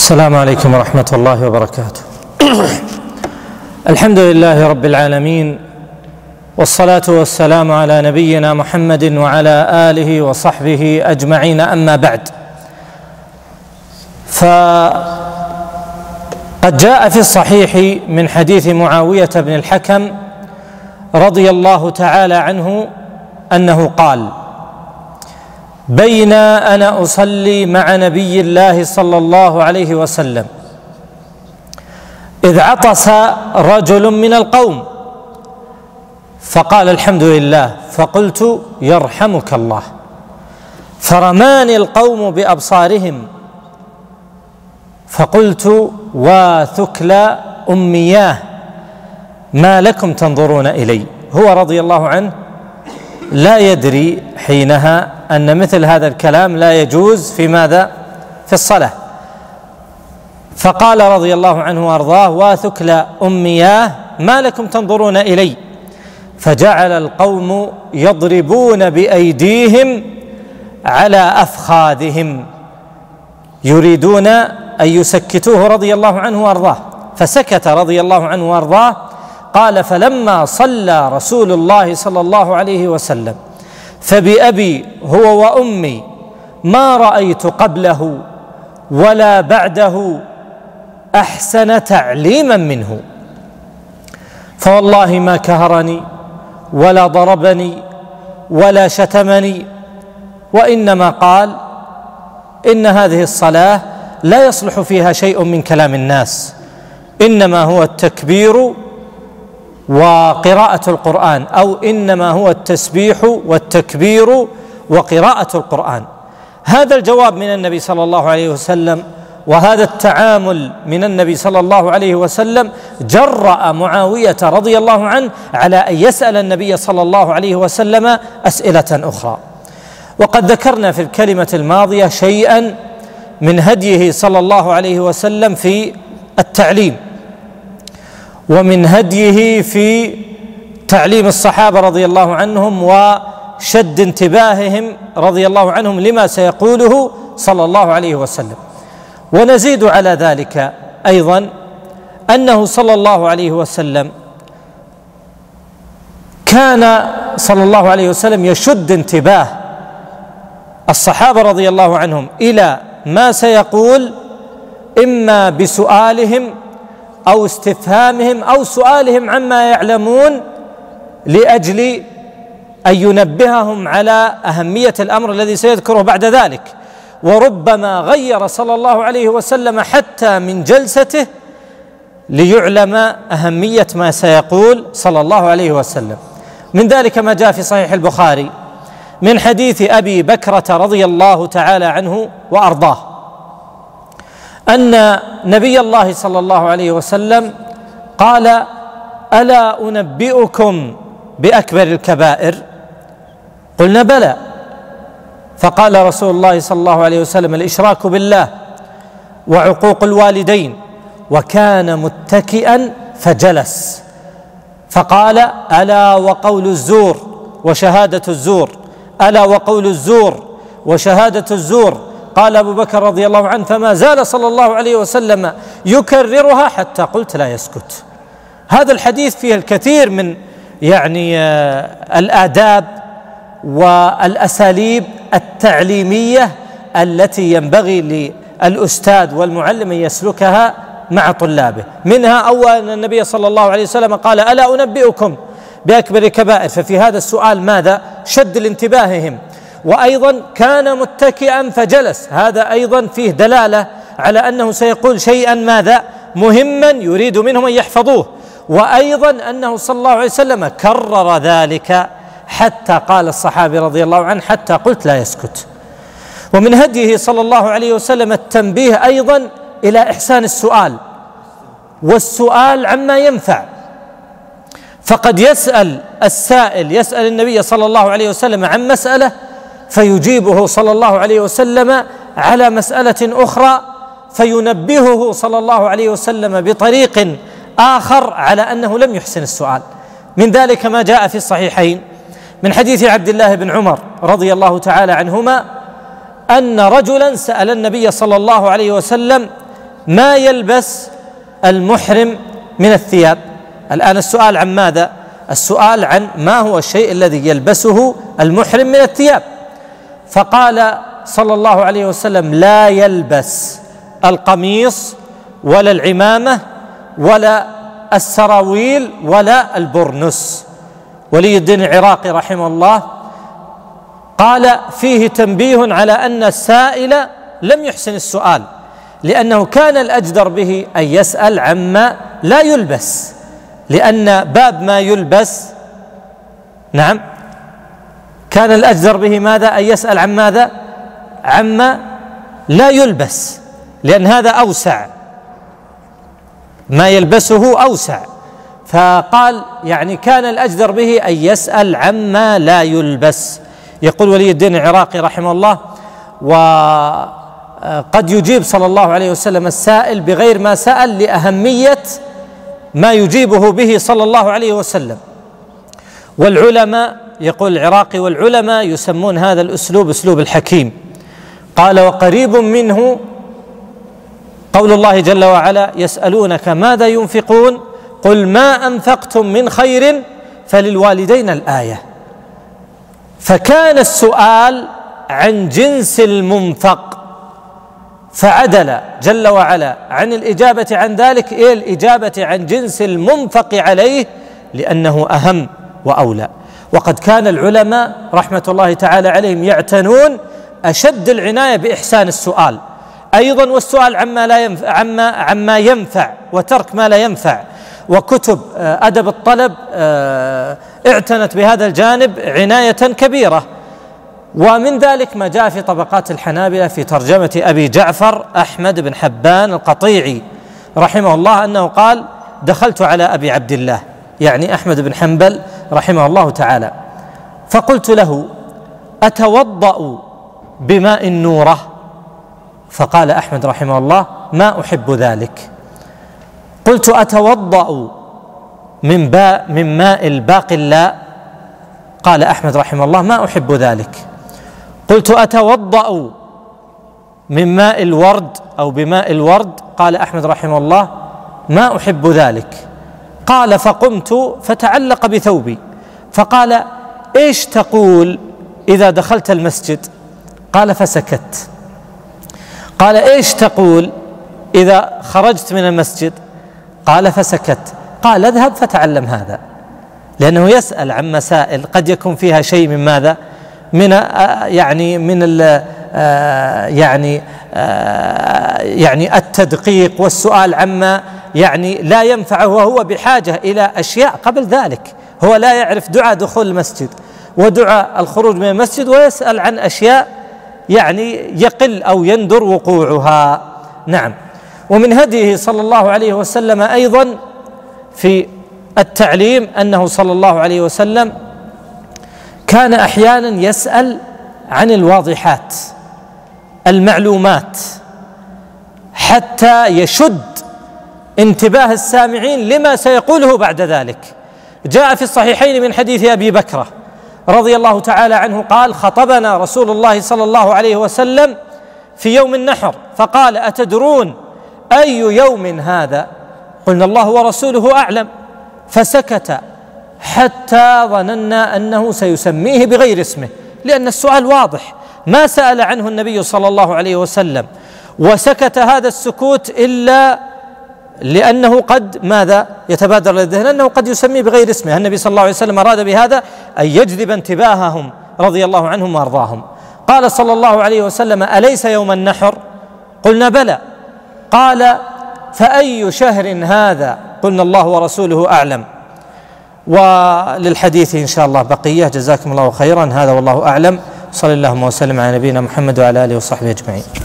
السلام عليكم ورحمة الله وبركاته. الحمد لله رب العالمين، والصلاة والسلام على نبينا محمد وعلى آله وصحبه أجمعين، أما بعد، فقد جاء في الصحيح من حديث معاوية بن الحكم رضي الله تعالى عنه أنه قال: بين أنا أصلي مع نبي الله صلى الله عليه وسلم إذ عطس رجل من القوم فقال: الحمد لله، فقلت: يرحمك الله. فرماني القوم بأبصارهم فقلت: وثكل أمياه، ما لكم تنظرون إلي؟ هو رضي الله عنه لا يدري حينها أن مثل هذا الكلام لا يجوز في ماذا؟ في الصلاة. فقال رضي الله عنه وأرضاه: وثكل أمياه، ما لكم تنظرون إلي؟ فجعل القوم يضربون بأيديهم على أفخاذهم يريدون أن يسكتوه رضي الله عنه وأرضاه، فسكت رضي الله عنه وأرضاه. قال: فلما صلى رسول الله صلى الله عليه وسلم فبأبي هو وأمي ما رأيت قبله ولا بعده أحسن تعليما منه، فوالله ما كهرني ولا ضربني ولا شتمني، وإنما قال: إن هذه الصلاة لا يصلح فيها شيء من كلام الناس، إنما هو التكبير وقراءة القرآن، أو إنما هو التسبيح والتكبير وقراءة القرآن. هذا الجواب من النبي صلى الله عليه وسلم وهذا التعامل من النبي صلى الله عليه وسلم جرأ معاوية رضي الله عنه على أن يسأل النبي صلى الله عليه وسلم أسئلة أخرى. وقد ذكرنا في الكلمة الماضية شيئا من هديه صلى الله عليه وسلم في التعليم، ومن هديه في تعليم الصحابة رضي الله عنهم وشد انتباههم رضي الله عنهم لما سيقوله صلى الله عليه وسلم. ونزيد على ذلك أيضا أنه صلى الله عليه وسلم كان صلى الله عليه وسلم يشد انتباه الصحابة رضي الله عنهم إلى ما سيقول، إما بسؤالهم أو استفهامهم أو سؤالهم عما يعلمون، لأجل أن ينبههم على أهمية الأمر الذي سيذكره بعد ذلك. وربما غير صلى الله عليه وسلم حتى من جلسته ليعلم أهمية ما سيقول صلى الله عليه وسلم. من ذلك ما جاء في صحيح البخاري من حديث أبي بكرة رضي الله تعالى عنه وأرضاه أن نبي الله صلى الله عليه وسلم قال: ألا أنبئكم بأكبر الكبائر؟ قلنا: بلى. فقال رسول الله صلى الله عليه وسلم: الإشراك بالله وعقوق الوالدين. وكان متكئا فجلس، فقال: ألا وقول الزور وشهادة الزور، ألا وقول الزور وشهادة الزور. قال أبو بكر رضي الله عنه: فما زال صلى الله عليه وسلم يكررها حتى قلت لا يسكت. هذا الحديث فيه الكثير من الآداب والأساليب التعليمية التي ينبغي للأستاذ والمعلم أن يسلكها مع طلابه. منها أولا أن النبي صلى الله عليه وسلم قال: ألا أنبئكم بأكبر الكبائر؟ ففي هذا السؤال ماذا؟ شد لانتباههم. وأيضا كان متكئا فجلس، هذا أيضا فيه دلالة على أنه سيقول شيئا ماذا؟ مهما يريد منهم أن يحفظوه. وأيضا أنه صلى الله عليه وسلم كرر ذلك حتى قال الصحابي رضي الله عنه: حتى قلت لا يسكت. ومن هديه صلى الله عليه وسلم التنبيه أيضا إلى إحسان السؤال، والسؤال عما ينفع. فقد يسأل السائل يسأل النبي صلى الله عليه وسلم عن مسألة فيجيبه صلى الله عليه وسلم على مسألة أخرى، فينبهه صلى الله عليه وسلم بطريق آخر على أنه لم يحسن السؤال. من ذلك ما جاء في الصحيحين من حديث عبد الله بن عمر رضي الله تعالى عنهما أن رجلا سأل النبي صلى الله عليه وسلم ما يلبس المحرم من الثياب. الآن السؤال عن ماذا؟ السؤال عن ما هو الشيء الذي يلبسه المحرم من الثياب. فقال صلى الله عليه وسلم: لا يلبس القميص ولا العمامة ولا السراويل ولا البرنس. ولي الدين العراقي رحمه الله قال فيه تنبيه على أن السائل لم يحسن السؤال، لأنه كان الأجدر به أن يسأل عما لا يلبس، لأن باب ما يلبس، نعم، كان الأجدر به ماذا؟ أن يسأل عن ماذا؟ عما لا يلبس، لأن هذا أوسع، ما يلبسه أوسع. فقال يعني كان الأجدر به أن يسأل عما لا يلبس. يقول ولي الدين العراقي رحمه الله: وقد يجيب صلى الله عليه وسلم السائل بغير ما سأل لأهمية ما يجيبه به صلى الله عليه وسلم. والعلماء، يقول العراقي، والعلماء يسمون هذا الأسلوب أسلوب الحكيم. قال: وقريب منه قول الله جل وعلا: يسألونك ماذا ينفقون قل ما أنفقتم من خير فللوالدين الآية. فكان السؤال عن جنس المنفق، فعدل جل وعلا عن الإجابة عن ذلك إلى الإجابة عن جنس المنفق عليه، لأنه أهم وأولى. وقد كان العلماء رحمة الله تعالى عليهم يعتنون أشد العناية بإحسان السؤال أيضا، والسؤال عما ينفع وترك ما لا ينفع. وكتب أدب الطلب اعتنت بهذا الجانب عناية كبيرة. ومن ذلك ما جاء في طبقات الحنابلة في ترجمة أبي جعفر أحمد بن حبان القطيعي رحمه الله أنه قال: دخلت على أبي عبد الله، يعني أحمد بن حنبل رحمه الله تعالى، فقلت له: أتوضأ بماء النورة؟ فقال أحمد رحمه الله: ما أحب ذلك. قلت: أتوضأ من ماء الباقلاء؟ قال أحمد رحمه الله: ما أحب ذلك. قلت: أتوضأ من ماء الورد أو بماء الورد؟ قال أحمد رحمه الله: ما أحب ذلك. قال: فقمت فتعلق بثوبي فقال: إيش تقول إذا دخلت المسجد؟ قال: فسكت. قال: إيش تقول إذا خرجت من المسجد؟ قال: فسكت. قال: اذهب فتعلم هذا، لأنه يسأل عن مسائل قد يكون فيها شيء من ماذا؟ يعني التدقيق والسؤال عما يعني لا ينفعه، وهو بحاجة إلى أشياء قبل ذلك. هو لا يعرف دعاء دخول المسجد ودعاء الخروج من المسجد، ويسأل عن أشياء يعني يقل أو يندر وقوعها. نعم. ومن هديه صلى الله عليه وسلم أيضا في التعليم أنه صلى الله عليه وسلم كان أحيانا يسأل عن الواضحات، المعلومات، حتى يشد انتباه السامعين لما سيقوله بعد ذلك. جاء في الصحيحين من حديث أبي بكرة رضي الله تعالى عنه قال: خطبنا رسول الله صلى الله عليه وسلم في يوم النحر فقال: أتدرون أي يوم هذا؟ قلنا: الله ورسوله أعلم. فسكت حتى ظننا أنه سيسميه بغير اسمه، لأن السؤال واضح، ما سأل عنه النبي صلى الله عليه وسلم، وسكت هذا السكوت إلا لأنه قد ماذا يتبادر للذهن أنه قد يسميه بغير اسمه. النبي صلى الله عليه وسلم أراد بهذا أن يجذب انتباههم رضي الله عنهم وأرضاهم. قال صلى الله عليه وسلم: أليس يوم النحر؟ قلنا: بلى. قال: فأي شهر هذا؟ قلنا: الله ورسوله أعلم. وللحديث إن شاء الله بقية. جزاكم الله خيرا. هذا والله أعلم. صلى الله وسلم على نبينا محمد وعلى آله وصحبه أجمعين.